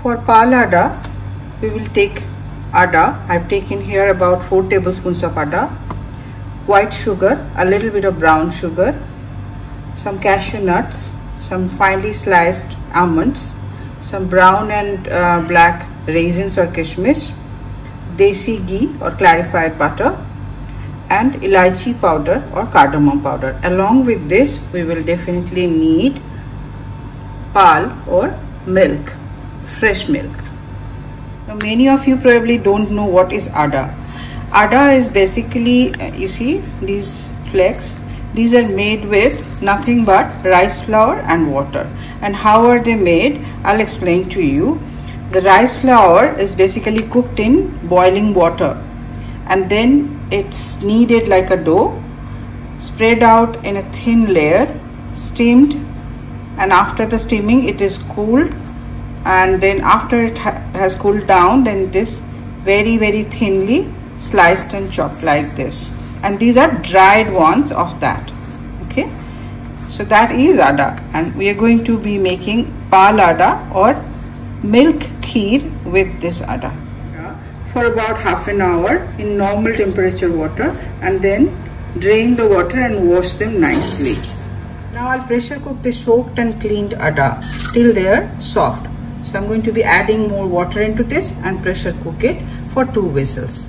For palada, we will take ada. I've taken here about 4 tablespoons of ada, white sugar, a little bit of brown sugar, some cashew nuts, some finely sliced almonds, some brown and black raisins or kishmish, desi ghee or clarified butter, and elaichi powder or cardamom powder. Along with this, we will definitely need pal or milk, fresh milk. Now, many of you probably don't know what is ada. Ada is basically, you see these flakes, these are made with nothing but rice flour and water. And how are they made? I'll explain to you. The rice flour is basically cooked in boiling water, and then it's kneaded like a dough, spread out in a thin layer, steamed, and after the steaming it is cooled, and then after it has cooled down, then it is very thinly sliced and chopped like this. And these are dried ones of that. Okay, so that is ada, and we are going to be making palada or milk kheer with this ada for about half an hour in normal temperature water, and then drain the water and wash them nicely. Now I'll pressure cook the soaked and cleaned ada till they are soft. So I'm going to be adding more water into this and pressure cook it for 2 whistles.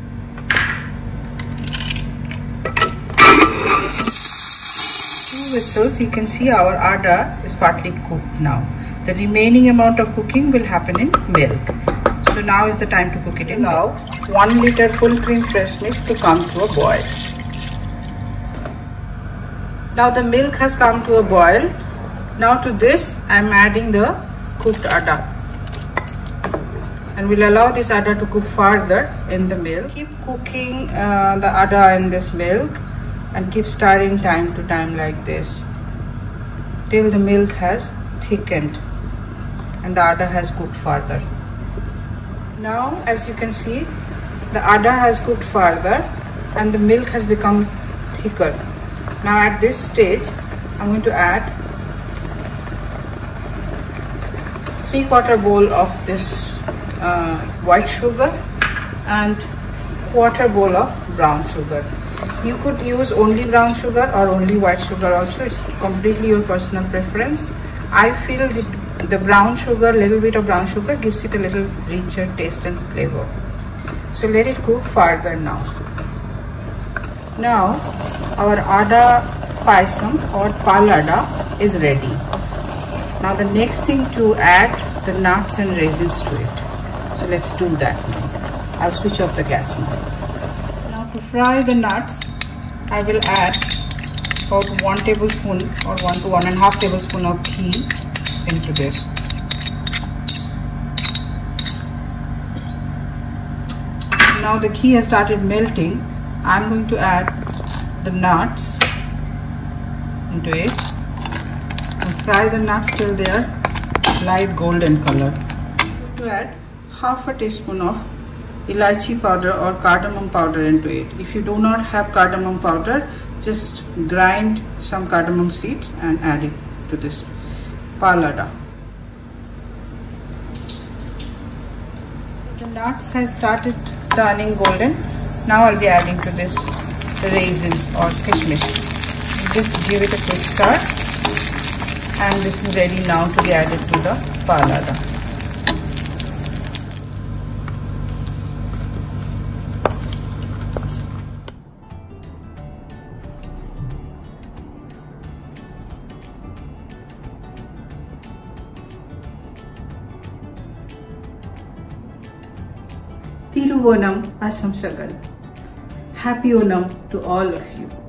2 whistles, you can see our ada is partly cooked now. The remaining amount of cooking will happen in milk. So now is the time to cook it in. Allow 1 liter full cream fresh milk to come to a boil. Now the milk has come to a boil. Now to this I am adding the cooked ada, and we'll allow this ada to cook further in the milk. Keep cooking the ada in this milk and keep stirring time to time like this till the milk has thickened and the ada has cooked further. Now as you can see, the ada has cooked further and the milk has become thicker. Now at this stage I'm going to add 3/4 bowl of this white sugar and 1/4 bowl of brown sugar. You could use only brown sugar or only white sugar also. It's completely your personal preference. I feel the brown sugar, little bit of brown sugar gives it a little richer taste and flavor. So let it cook further now. Now our ada paisam or palada is ready. Now the next thing to add the nuts and raisins to it. So let's do that now. I'll switch off the gas now. Now to fry the nuts, I will add about 1 tablespoon or 1 to 1.5 tablespoon of ghee into this. Now the ghee has started melting. I'm going to add the nuts into it and fry the nuts till they are light golden color. To add 1/2 teaspoon of elaichi powder or cardamom powder into it. If you do not have cardamom powder, just grind some cardamom seeds and add it to this palada. The nuts has started turning golden. Now I'll be adding to this the raisins or kishmish. Just give it a quick stir, and this is ready now to be added to the palada. Onam Sadya. Happy Onam to all of you.